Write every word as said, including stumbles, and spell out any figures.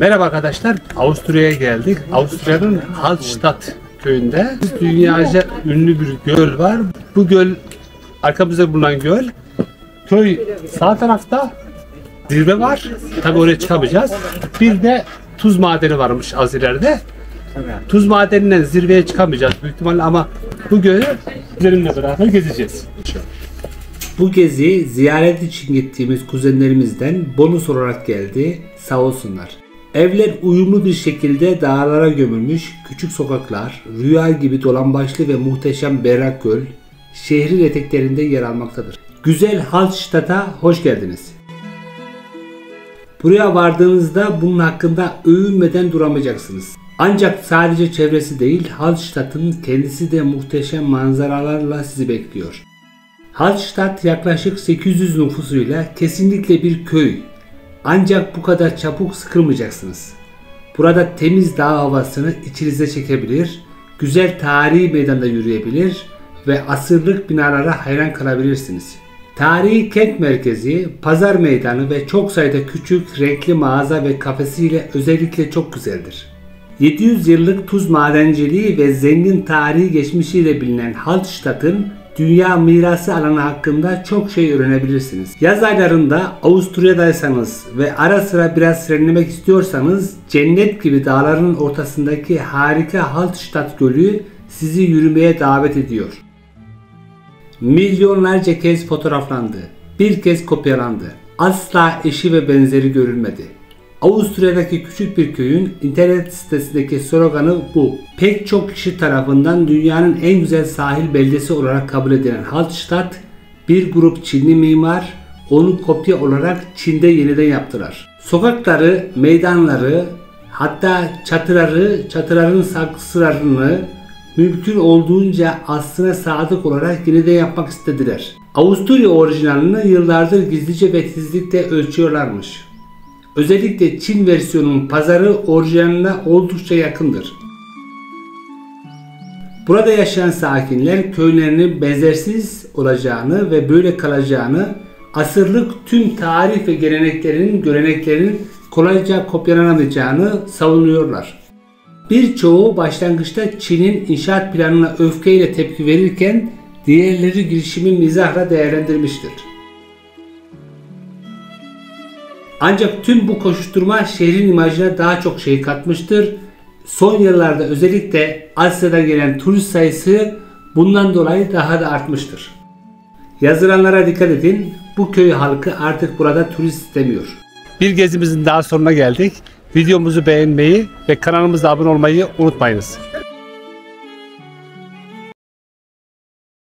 Merhaba arkadaşlar, Avusturya'ya geldik. Avusturya'nın Hallstatt köyünde dünyaca ünlü bir göl var. Bu göl, arkamızda bulunan göl. Köy sağ tarafta zirve var. Tabi oraya çıkamayacağız. Bir de tuz madeni varmış az ileride. Tuz madeninden zirveye çıkamayacağız büyük ihtimalle ama bu gölü üzerimle beraber gezeceğiz. Bu gezi ziyaret için gittiğimiz kuzenlerimizden bonus olarak geldi. Sağ olsunlar. Evler uyumlu bir şekilde dağlara gömülmüş, küçük sokaklar, rüya gibi dolambaçlı ve muhteşem berrak göl, şehrin eteklerinde yer almaktadır. Güzel Hallstatt'a hoş geldiniz. Buraya vardığınızda bunun hakkında övünmeden duramayacaksınız. Ancak sadece çevresi değil, Hallstatt'ın kendisi de muhteşem manzaralarla sizi bekliyor. Hallstatt yaklaşık sekiz yüz nüfusuyla kesinlikle bir köy. Ancak bu kadar çabuk sıkılmayacaksınız. Burada temiz dağ havasını içinize çekebilir, güzel tarihi meydanda yürüyebilir ve asırlık binalara hayran kalabilirsiniz. Tarihi kent merkezi, pazar meydanı ve çok sayıda küçük, renkli mağaza ve kafesiyle özellikle çok güzeldir. yedi yüz yıllık tuz madenciliği ve zengin tarihi geçmişiyle bilinen Hallstatt'ın dünya mirası alanı hakkında çok şey öğrenebilirsiniz. Yaz aylarında Avusturya'daysanız ve ara sıra biraz serinlemek istiyorsanız cennet gibi dağların ortasındaki harika Hallstatt Gölü sizi yürümeye davet ediyor. Milyonlarca kez fotoğraflandı, bir kez kopyalandı. Asla eşi ve benzeri görülmedi. Avusturya'daki küçük bir köyün internet sitesindeki sloganı bu. Pek çok kişi tarafından dünyanın en güzel sahil beldesi olarak kabul edilen Hallstatt, bir grup Çinli mimar onu kopya olarak Çin'de yeniden yaptılar. Sokakları, meydanları, hatta çatıları, çatıların saksılarını mümkün olduğunca aslına sadık olarak yeniden yapmak istediler. Avusturya orijinalini yıllardır gizlice ve titizlikle ölçüyorlarmış. Özellikle Çin versiyonunun pazarı orijinaline oldukça yakındır. Burada yaşayan sakinler köylerinin benzersiz olacağını ve böyle kalacağını, asırlık tüm tarih ve geleneklerin, göreneklerin kolayca kopyalanamayacağını savunuyorlar. Birçoğu başlangıçta Çin'in inşaat planına öfkeyle tepki verirken diğerleri girişimi mizahla değerlendirmiştir. Ancak tüm bu koşuşturma şehrin imajına daha çok şey katmıştır. Son yıllarda özellikle Asya'dan gelen turist sayısı bundan dolayı daha da artmıştır. Yazılanlara dikkat edin. Bu köy halkı artık burada turist istemiyor. Bir gezimizin daha sonuna geldik. Videomuzu beğenmeyi ve kanalımıza abone olmayı unutmayınız.